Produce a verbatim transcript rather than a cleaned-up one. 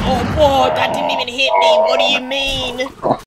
Oh, whoa, that didn't even hit me. What do you mean?